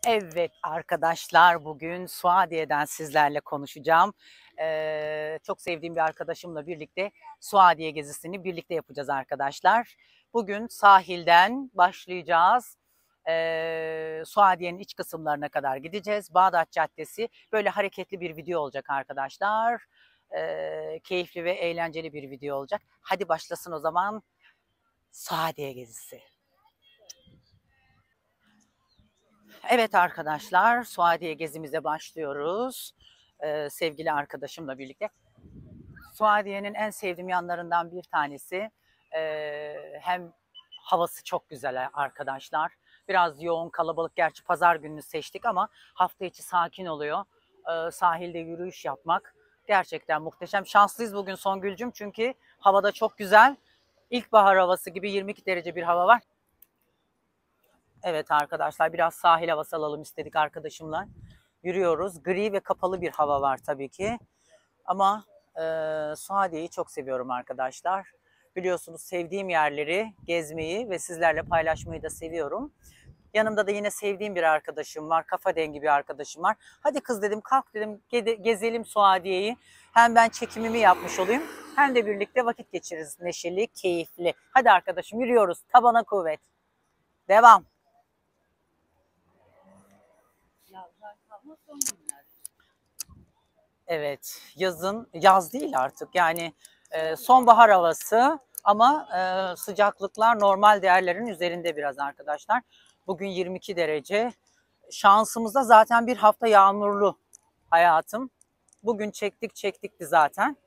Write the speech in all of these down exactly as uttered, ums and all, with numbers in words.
Evet arkadaşlar, bugün Suadiye'den sizlerle konuşacağım. Ee, çok sevdiğim bir arkadaşımla birlikte Suadiye gezisini birlikte yapacağız arkadaşlar. Bugün sahilden başlayacağız. Ee, Suadiye'nin iç kısımlarına kadar gideceğiz. Bağdat Caddesi, böyle hareketli bir video olacak arkadaşlar. Ee, keyifli ve eğlenceli bir video olacak. Hadi başlasın o zaman Suadiye gezisi. Evet arkadaşlar, Suadiye gezimize başlıyoruz. Ee, sevgili arkadaşımla birlikte. Suadiye'nin en sevdiğim yanlarından bir tanesi e, hem havası çok güzel arkadaşlar. Biraz yoğun, kalabalık. Gerçi pazar gününü seçtik ama hafta içi sakin oluyor. Ee, sahilde yürüyüş yapmak gerçekten muhteşem. Şanslıyız bugün Songül'cüm, çünkü havada çok güzel. İlkbahar havası gibi yirmi iki derece bir hava var. Evet arkadaşlar, biraz sahil havası alalım istedik arkadaşımla. Yürüyoruz. Gri ve kapalı bir hava var tabii ki. Ama e, Suadiye'yi çok seviyorum arkadaşlar. Biliyorsunuz, sevdiğim yerleri gezmeyi ve sizlerle paylaşmayı da seviyorum. Yanımda da yine sevdiğim bir arkadaşım var. Kafa dengi bir arkadaşım var. Hadi kız dedim, kalk dedim, gezelim Suadiye'yi. Hem ben çekimimi yapmış olayım, hem de birlikte vakit geçiririz. Neşeli, keyifli. Hadi arkadaşım, yürüyoruz. Tabana kuvvet. Devam. Evet, yazın, yaz değil artık yani, e, sonbahar havası ama e, sıcaklıklar normal değerlerin üzerinde biraz arkadaşlar. Bugün yirmi iki derece. Şansımızda zaten bir hafta yağmurlu hayatım. Bugün çektik çektikti zaten.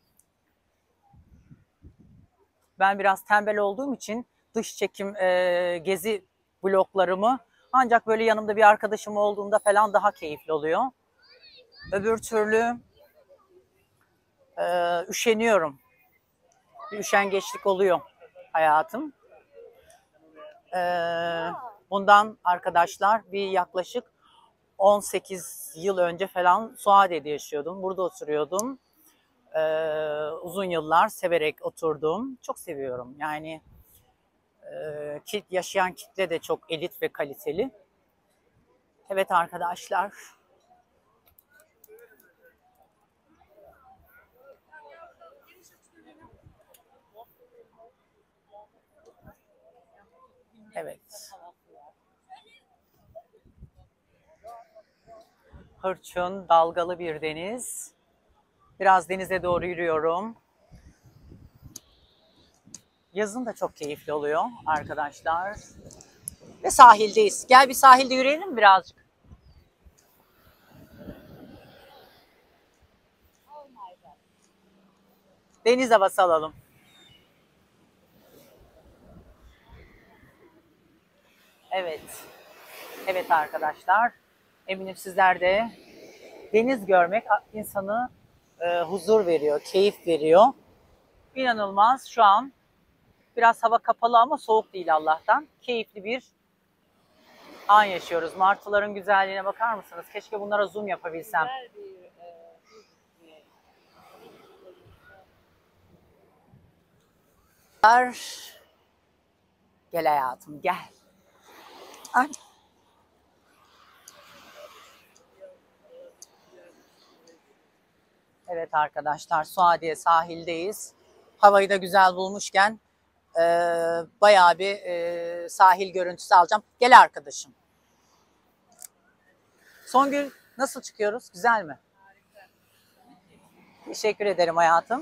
Ben biraz tembel olduğum için dış çekim, e, gezi bloklarımı ancak böyle yanımda bir arkadaşım olduğunda falan daha keyifli oluyor. Öbür türlü e, üşeniyorum. Bir üşengeçlik oluyor hayatım. E, bundan arkadaşlar bir yaklaşık on sekiz yıl önce falan Suadiye'de yaşıyordum. Burada oturuyordum. E, uzun yıllar severek oturdum. Çok seviyorum. Yani e, kit, yaşayan kitle de çok elit ve kaliteli. Evet arkadaşlar. Evet. Hırçın, dalgalı bir deniz. Biraz denize doğru yürüyorum. Yazın da çok keyifli oluyor arkadaşlar. Ve sahildeyiz. Gel bir sahilde yürüyelim birazcık. Deniz havası alalım. Evet. Evet arkadaşlar. Eminim sizler de, deniz görmek insanı e, huzur veriyor, keyif veriyor. İnanılmaz. Şu an biraz hava kapalı ama soğuk değil Allah'tan. Keyifli bir an yaşıyoruz. Martıların güzelliğine bakar mısınız? Keşke bunlara zoom yapabilsem. Gel hayatım, gel. Ay. Evet arkadaşlar, Suadiye sahildeyiz. Havayı da güzel bulmuşken e, bayağı bir e, sahil görüntüsü alacağım. Gel arkadaşım. Songül, nasıl çıkıyoruz? Güzel mi? Teşekkür ederim hayatım.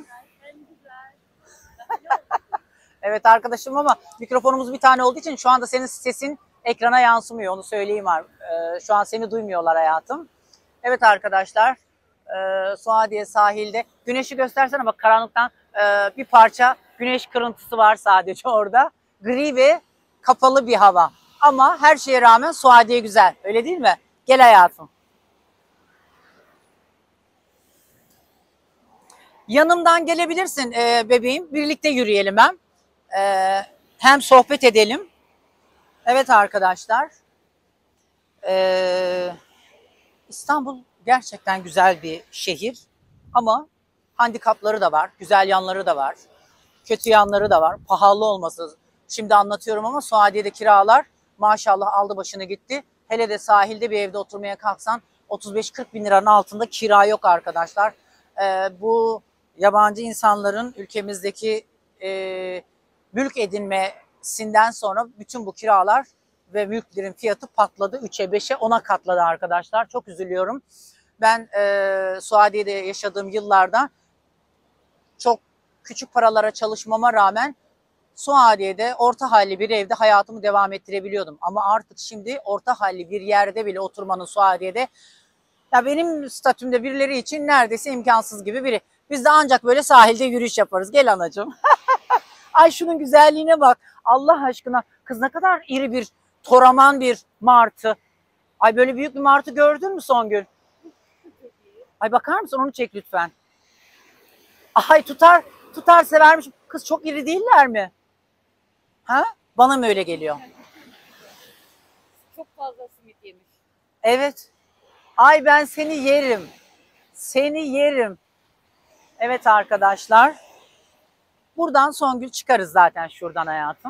Evet arkadaşım, ama mikrofonumuz bir tane olduğu için şu anda senin sesin ekrana yansımıyor. Onu söyleyeyim. Ee, şu an seni duymuyorlar hayatım. Evet arkadaşlar, e, Suadiye sahilde. Güneşi göstersene, bak karanlıktan e, bir parça güneş kırıntısı var sadece orada. Gri ve kapalı bir hava. Ama her şeye rağmen Suadiye güzel. Öyle değil mi? Gel hayatım. Yanımdan gelebilirsin e, bebeğim. Birlikte yürüyelim hem. E, hem sohbet edelim. Evet arkadaşlar. E, İstanbul gerçekten güzel bir şehir. Ama handikapları da var. Güzel yanları da var. Kötü yanları da var. Pahalı olması. Şimdi anlatıyorum ama Suadiye'de kiralar maşallah aldı başını gitti. Hele de sahilde bir evde oturmaya kalksan otuz beş kırk bin liranın altında kira yok arkadaşlar. Ee, bu yabancı insanların ülkemizdeki e, mülk edinmesinden sonra bütün bu kiralar ve mülklerin fiyatı patladı. üçe beşe ona katladı arkadaşlar. Çok üzülüyorum. Ben e, Suadiye'de yaşadığım yıllarda çok küçük paralara çalışmama rağmen Suadiye'de orta halli bir evde hayatımı devam ettirebiliyordum. Ama artık şimdi orta halli bir yerde bile oturmanın Suadiye'de, ya benim statümde birileri için neredeyse imkansız gibi biri. Biz de ancak böyle sahilde yürüyüş yaparız. Gel anacığım. Ay şunun güzelliğine bak. Allah aşkına. Kız ne kadar iri bir, toraman bir martı. Ay böyle büyük bir martı gördün mü Songül? Ay bakar mısın? Onu çek lütfen. Ay tutar, tutar severmiş. Kız çok iri değiller mi? Ha? Bana mı öyle geliyor? Çok fazla simit yemiş. Evet. Ay ben seni yerim. Seni yerim. Evet arkadaşlar. Buradan Songül çıkarız zaten şuradan hayatım.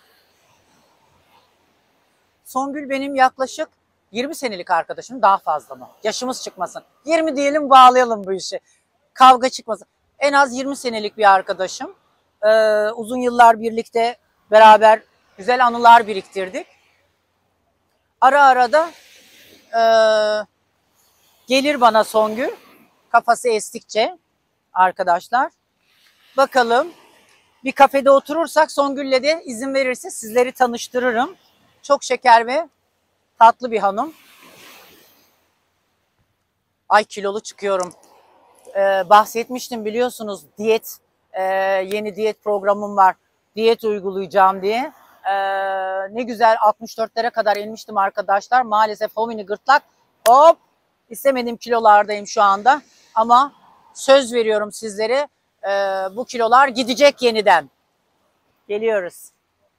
Songül benim yaklaşık yirmi senelik arkadaşım, daha fazla mı? Yaşımız çıkmasın. yirmi diyelim, bağlayalım bu işi. Kavga çıkmasın. En az yirmi senelik bir arkadaşım. Ee, uzun yıllar birlikte beraber güzel anılar biriktirdik. Ara ara da e, gelir bana Songül. Kafası estikçe arkadaşlar. Bakalım bir kafede oturursak Songül'le de izin verirse sizleri tanıştırırım. Çok şeker ve tatlı bir hanım. Ay kilolu çıkıyorum. Ee, bahsetmiştim biliyorsunuz, diyet, e, yeni diyet programım var. Diyet uygulayacağım diye. Ee, ne güzel altmış dörtlere kadar inmiştim arkadaşlar. Maalesef homini gırtlak, hop, istemediğim kilolardayım şu anda. Ama söz veriyorum sizlere, e, bu kilolar gidecek yeniden. Geliyoruz.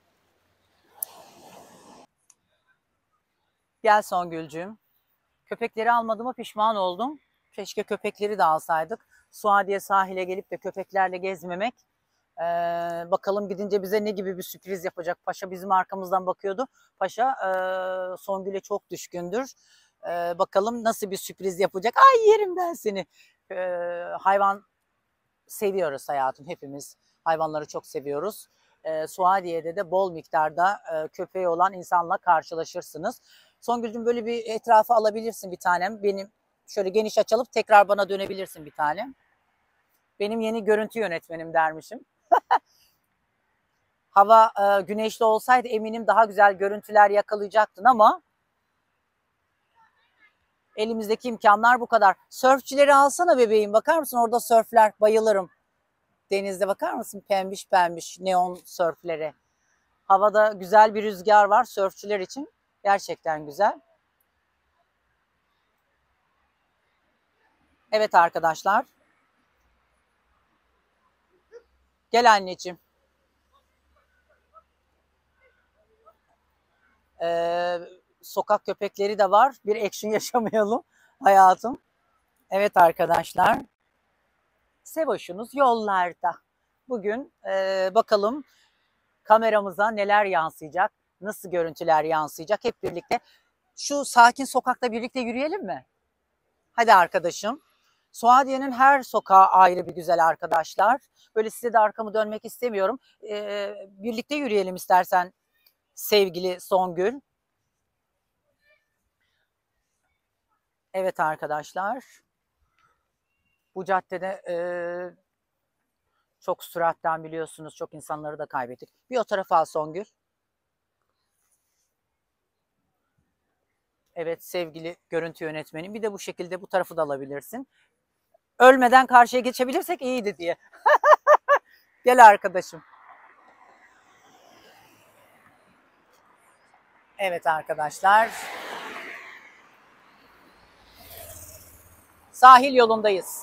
Gel Songülcüğüm. Köpekleri almadığıma pişman oldum. Keşke köpekleri de alsaydık. Suadiye sahile gelip de köpeklerle gezmemek. Ee, bakalım gidince bize ne gibi bir sürpriz yapacak. Paşa bizim arkamızdan bakıyordu. Paşa e, Songül'e çok düşkündür. Ee, bakalım nasıl bir sürpriz yapacak. Ay yerim ben seni. Ee, hayvan seviyoruz hayatım, hepimiz. Hayvanları çok seviyoruz. Ee, Suadiye'de de bol miktarda e, köpeği olan insanla karşılaşırsınız. Songül'cüğüm böyle bir etrafı alabilirsin bir tanem. Benim şöyle geniş açılıp tekrar bana dönebilirsin bir tanem. Benim yeni görüntü yönetmenim dermişim. Hava e, güneşli olsaydı eminim daha güzel görüntüler yakalayacaktın ama elimizdeki imkanlar bu kadar. Sörfçileri alsana bebeğim, bakar mısın orada sörfler, bayılırım. Denizde bakar mısın pembiş pembiş neon sörflere. Havada güzel bir rüzgar var sörfçüler için, gerçekten güzel. Evet arkadaşlar. Gel anneciğim. Ee, sokak köpekleri de var. Bir action yaşamayalım hayatım. Evet arkadaşlar. Sevoş'unuz yollarda. Bugün e, bakalım kameramıza neler yansıyacak, nasıl görüntüler yansıyacak hep birlikte. Şu sakin sokakta birlikte yürüyelim mi? Hadi arkadaşım. Suadiye'nin her sokağı ayrı bir güzel arkadaşlar. Böyle size de arkamı dönmek istemiyorum. Ee, birlikte yürüyelim istersen sevgili Songül. Evet arkadaşlar. Bu caddede e, çok süratten biliyorsunuz çok insanları da kaybettik. Bir o tarafa al Songül. Evet sevgili görüntü yönetmenim. Bir de bu şekilde bu tarafı da alabilirsin. Ölmeden karşıya geçebilirsek iyiydi diye. Gel arkadaşım. Evet arkadaşlar. Sahil yolundayız.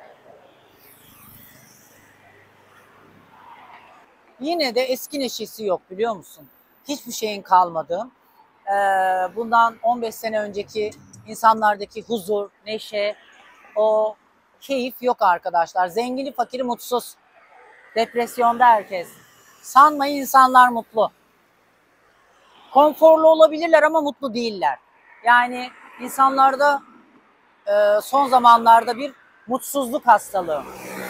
Yine de eski neşesi yok biliyor musun? Hiçbir şeyin kalmadı. Ee, bundan on beş sene önceki insanlardaki huzur, neşe, o keyif yok arkadaşlar. Zengini, fakiri, mutsuz. Depresyonda herkes. Sanmayın insanlar mutlu. konforlu olabilirler ama mutlu değiller. Yani insanlarda e, son zamanlarda bir mutsuzluk hastalığı.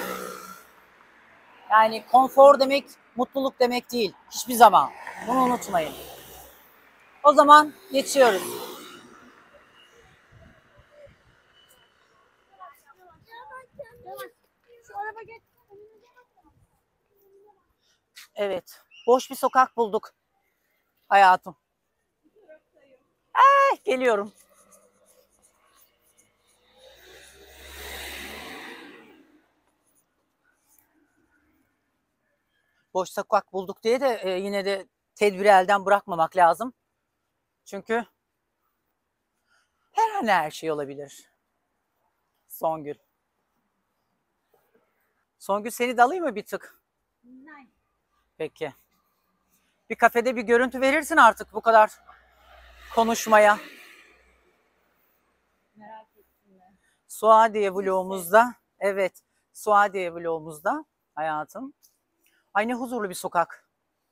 Yani konfor demek mutluluk demek değil. Hiçbir zaman. Bunu unutmayın. O zaman geçiyoruz. Evet. Boş bir sokak bulduk hayatım. Eh, geliyorum. Boş sokak bulduk diye de e, yine de tedbiri elden bırakmamak lazım. Çünkü her an her şey olabilir. Songül. Songül seni de alayım mı bir tık? Peki. Bir kafede bir görüntü verirsin artık bu kadar konuşmaya. Merak ettim. Suadiye vlogumuzda, evet, Suadiye vlogumuzda hayatım. Ay ne huzurlu bir sokak.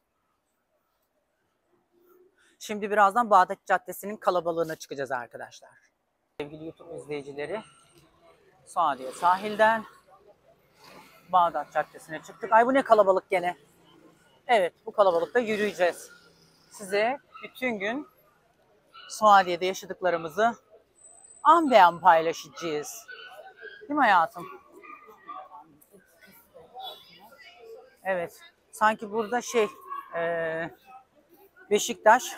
Şimdi birazdan Bağdat Caddesi'nin kalabalığına çıkacağız arkadaşlar. Sevgili YouTube izleyicileri, Suadiye sahilden Bağdat Caddesi'ne çıktık. Ay bu ne kalabalık gene. Evet, bu kalabalıkta yürüyeceğiz. Size bütün gün Suadiye'de yaşadıklarımızı an be an paylaşacağız. Değil mi hayatım? Evet. Sanki burada şey e, Beşiktaş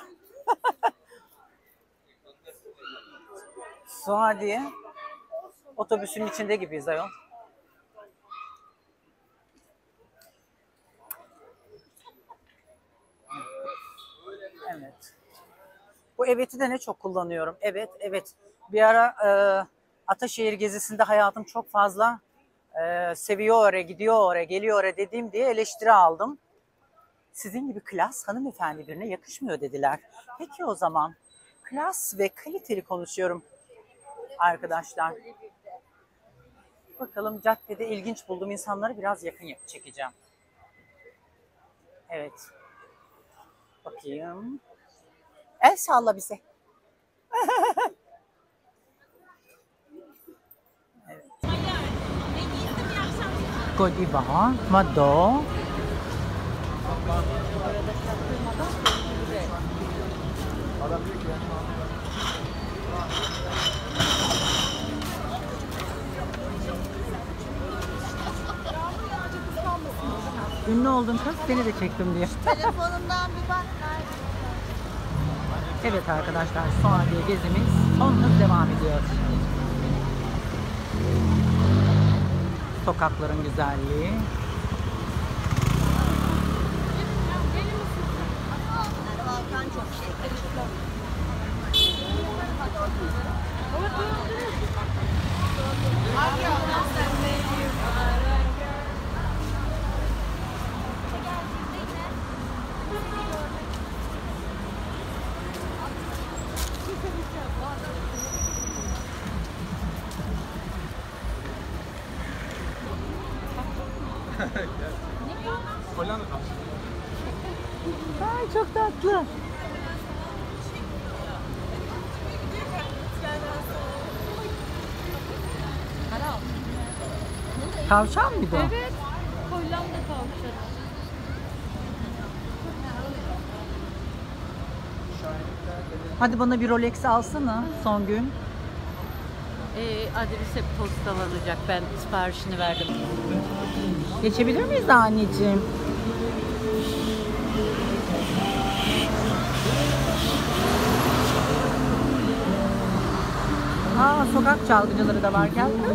Suadiye otobüsünün içinde gibiyiz ayol. Evet. Bu evet'i de ne çok kullanıyorum. Evet, evet. Bir ara e, Ataşehir gezisinde hayatım çok fazla e, seviyor oraya, gidiyor oraya, geliyor oraya dediğim diye eleştiri aldım. Sizin gibi klas hanımefendi birine yakışmıyor dediler. Peki o zaman klas ve kaliteli konuşuyorum arkadaşlar. Bakalım caddede ilginç bulduğum insanları biraz yakın çekeceğim. Evet. Bakayım. El salla bize. Evet. Godiva, Mado. Ünlü oldun kız, seni de çektim diye. Telefonumdan bir bak. Evet arkadaşlar, Suadiye gezimiz son hız devam ediyor. Sokakların güzelliği. Volkan çok şey. Ay çok tatlı. Tavşan mıydı o? Evet. Hollanda tavşanı. Hadi bana bir Rolex alsana son gün. E, adrese postalanacak. Ben siparişini verdim. Geçebilir miyiz anneciğim? Aa, sokak çalgıcıları da var. Gel kız.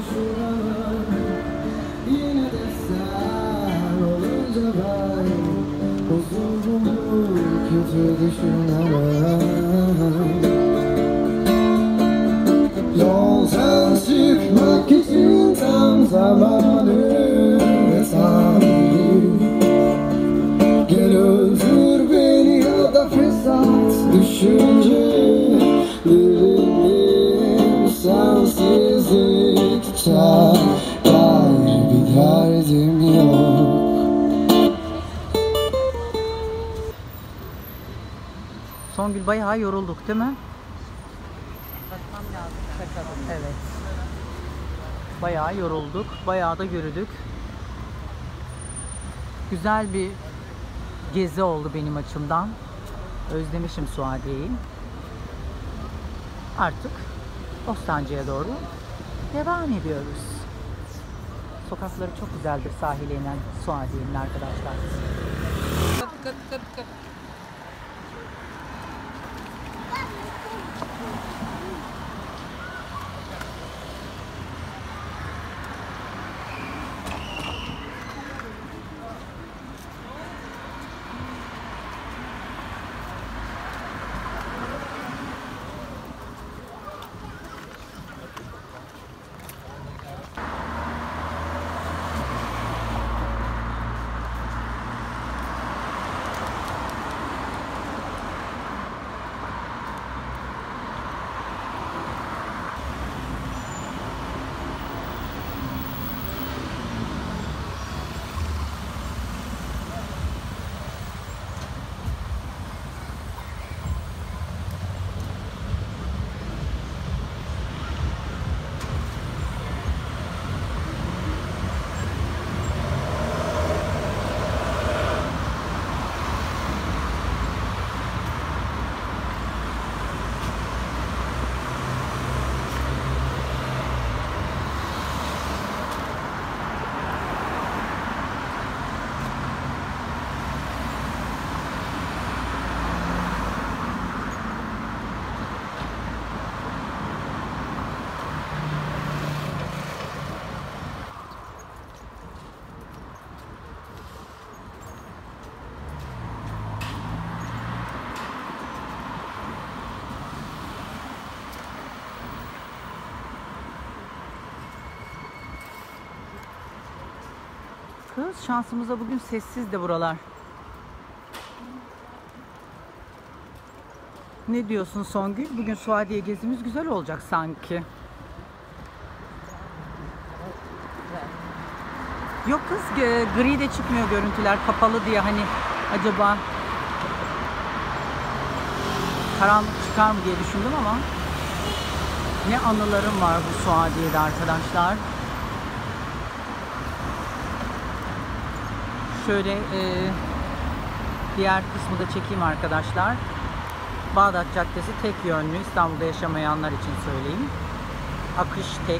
Yoldan çıkmak için tam zamanı ve sahibi. Gel öldür beni ya da fesat düşüncelerim sensizlikten gayrı bir derdim yok. Songül bayağı yorulduk değil mi? Bakmam lazım. Bakalım. Evet. Bayağı yorulduk. Bayağı da yürüdük. Güzel bir gezi oldu benim açımdan. Özlemişim Suadiye'yi. Artık Bostancı'ya doğru devam ediyoruz. Sokakları çok güzeldir sahile inen Suadiye'nin arkadaşlar. Kıp kıp kıp kıp. Kız şansımıza bugün sessiz de buralar. Ne diyorsun Songül? Bugün Suadiye gezimiz güzel olacak sanki. Yok kız, e, gri de çıkmıyor görüntüler, kapalı diye hani acaba karanlık çıkar mı diye düşündüm ama ne anılarım var bu Suadiye'de arkadaşlar. Şöyle e, diğer kısmı da çekeyim arkadaşlar. Bağdat Caddesi tek yönlü, İstanbul'da yaşamayanlar için söyleyeyim. Akış tek.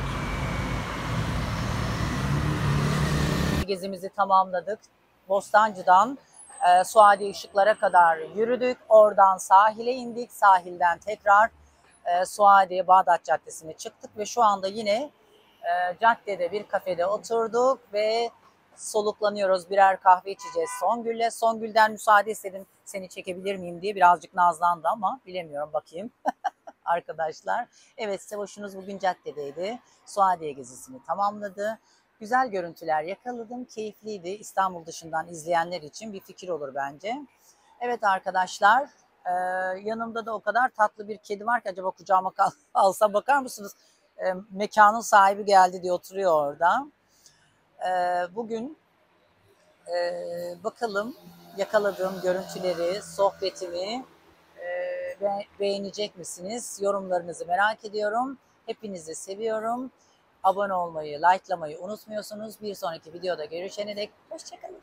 Gezimizi tamamladık. Bostancı'dan e, Suadiye Işıklar'a kadar yürüdük. Oradan sahile indik. Sahilden tekrar e, Suadiye Bağdat Caddesi'ne çıktık ve şu anda yine e, caddede bir kafede oturduk ve soluklanıyoruz. Birer kahve içeceğiz Songül'le. Songül'den müsaade istedim seni çekebilir miyim diye. Birazcık nazlandı ama bilemiyorum, bakayım. Arkadaşlar. Evet, Sevoş'unuz bugün caddedeydi. Suadiye gezisini tamamladı. Güzel görüntüler yakaladım. Keyifliydi. İstanbul dışından izleyenler için bir fikir olur bence. Evet arkadaşlar. E, yanımda da o kadar tatlı bir kedi var ki acaba kucağıma kal alsam, bakar mısınız? E, mekanın sahibi geldi diye oturuyor orada. E, bugün e, bakalım yakaladığım görüntüleri, sohbetimi e, beğenecek misiniz? Yorumlarınızı merak ediyorum. Hepinizi seviyorum. Abone olmayı, likelamayı unutmuyorsunuz. Bir sonraki videoda görüşene dek hoşçakalın.